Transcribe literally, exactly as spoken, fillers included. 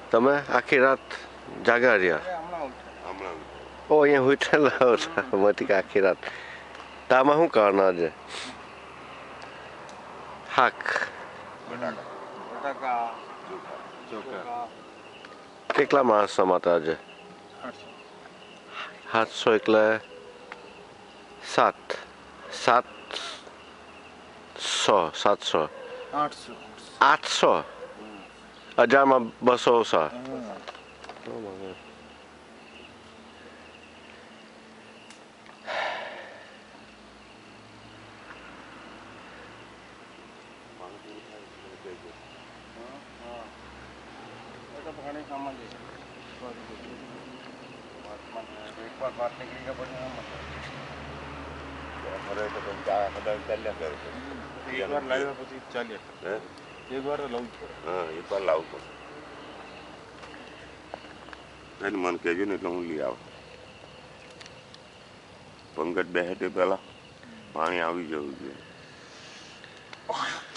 તમે આખી રાત જાગા રહ્યા? ઓ અહીંયા ઉઠેલા હતા આખી રાત. તો આમાં શું કરવાનું આજે? શાક કેટલા માણસો માટે આજે? સાતસો એટલે સાત સાતસો સાતસો આઠસો આઠસો હજારમાં બસો સો. મને કહેજો ને એટલે હું લઈ આવું. પંકજ બેસે તે પેલા પાણી આવી જવું જોઈએ.